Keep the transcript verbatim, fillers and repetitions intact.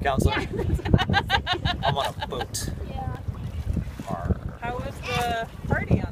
counselor. Yeah. I'm on a boat. Yeah. Arr. How was the party